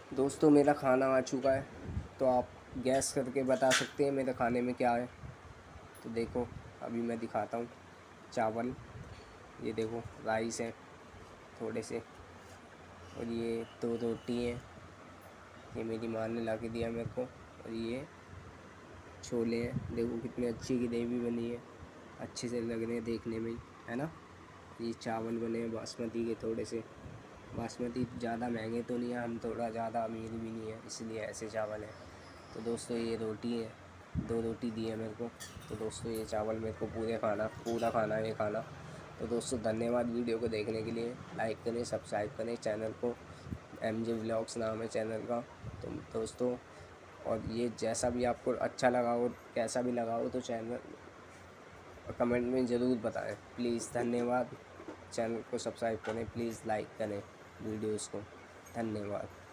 दोस्तों मेरा खाना आ चुका है, तो आप गैस करके बता सकते हैं मेरे खाने में क्या है। तो देखो अभी मैं दिखाता हूँ। चावल, ये देखो राइस है थोड़े से, और ये 2 रोटी हैं, ये मेरी माँ ने ला के दिया मेरे को। और ये छोले हैं, देखो कितनी अच्छी ग्रेवी बनी है, अच्छे से लग रहे हैं देखने में ही, है ना। ये चावल बने हैं बासमती के थोड़े से। बासमती ज़्यादा महंगे तो नहीं है, हम थोड़ा ज़्यादा अमीर भी नहीं है, इसलिए ऐसे चावल हैं। तो दोस्तों ये रोटी है, 2 रोटी दी है मेरे को। तो दोस्तों ये चावल मेरे को पूरा खाना है ये खाना। तो दोस्तों धन्यवाद वीडियो को देखने के लिए। लाइक करें, सब्सक्राइब करें चैनल को। MJ व्लॉग्स नाम है चैनल का। तो दोस्तों, और ये जैसा भी आपको अच्छा लगा हो, कैसा भी लगा हो, तो चैनल कमेंट में ज़रूर बताएं प्लीज़। धन्यवाद। चैनल को सब्सक्राइब करें प्लीज़, लाइक करें वीडियोज़ को। धन्यवाद।